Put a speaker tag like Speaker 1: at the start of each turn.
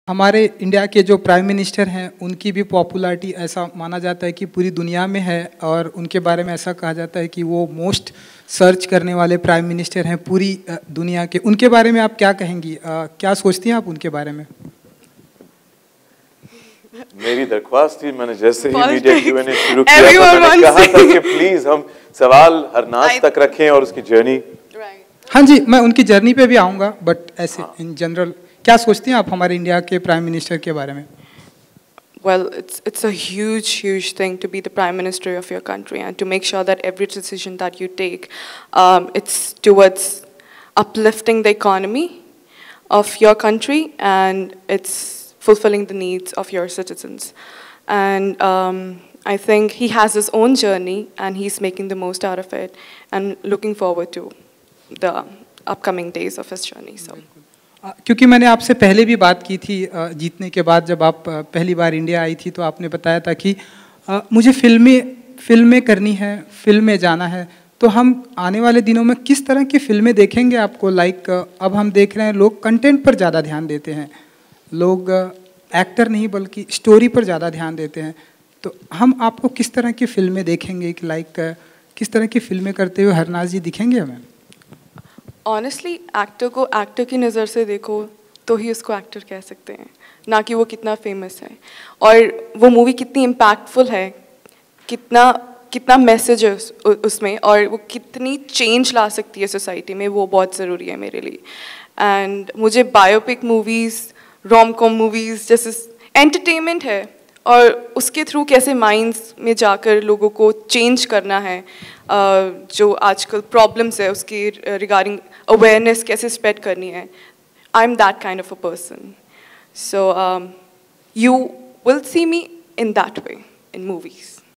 Speaker 1: हमारे इंडिया के जो प्राइम मिनिस्टर हैं उनकी भी पॉपुलैरिटी ऐसा माना जाता है कि पूरी दुनिया में है, और उनके बारे में ऐसा कहा जाता है कि वो मोस्ट सर्च करने वाले प्राइम मिनिस्टर हैं पूरी दुनिया के। उनके बारे में आप क्या कहेंगी, क्या सोचती हैं आप उनके बारे में?
Speaker 2: मेरी दरख्वास्त थी, मैंने जैसे ही मीडिया Q&A शुरू किया तो मैंने कहा था कि प्लीज हम सवाल हरनाज तक रखें और उसकी जर्नी।
Speaker 1: हाँ जी, मैं उनकी जर्नी पे भी आऊँगा, बट ऐसे इन जनरल क्या सोचती हैं आप हमारे इंडिया के प्राइम मिनिस्टर के बारे में?
Speaker 3: Well, it's a huge thing to be the prime minister of your country and to make sure that every decision that you take, it's towards uplifting the economy of your country and it's fulfilling the needs of your citizens. And I think he has his own journey and he's making the most out of it and looking forward to the upcoming days of his journey. So.
Speaker 1: क्योंकि मैंने आपसे पहले भी बात की थी जीतने के बाद, जब आप पहली बार इंडिया आई थी तो आपने बताया था कि मुझे फिल्में करनी है, फिल्म में जाना है। तो हम आने वाले दिनों में किस तरह की फिल्में देखेंगे आपको? लाइक अब हम देख रहे हैं लोग कंटेंट पर ज़्यादा ध्यान देते हैं, लोग एक्टर नहीं बल्कि स्टोरी पर ज़्यादा ध्यान देते हैं। तो हम आपको किस तरह की फिल्में देखेंगे, लाइक किस तरह की फिल्में करते हुए हरनाज जी दिखेंगे हमें?
Speaker 3: ऑनेस्टली एक्टर को एक्टर की नज़र से देखो तो ही उसको एक्टर कह सकते हैं, ना कि वो कितना फेमस है और वो मूवी कितनी इम्पैक्टफुल है, कितना मैसेज है उसमें और वो कितनी चेंज ला सकती है सोसाइटी में, वो बहुत ज़रूरी है मेरे लिए। एंड मुझे biopic movies, rom com movies जैसे एंटरटेनमेंट है और उसके थ्रू कैसे माइंड्स में जाकर लोगों को चेंज करना है, जो आजकल प्रॉब्लम्स है उसकी रिगार्डिंग अवेयरनेस कैसे स्प्रेड करनी है। I am that kind of a person, so you will see me in that way in movies.